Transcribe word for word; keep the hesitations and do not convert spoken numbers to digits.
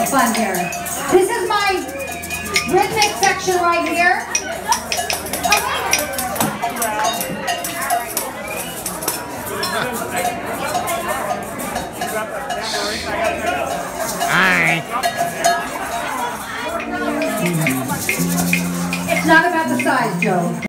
fun here. This is my rhythmic section right here. Hi. It's not about the size, Joe.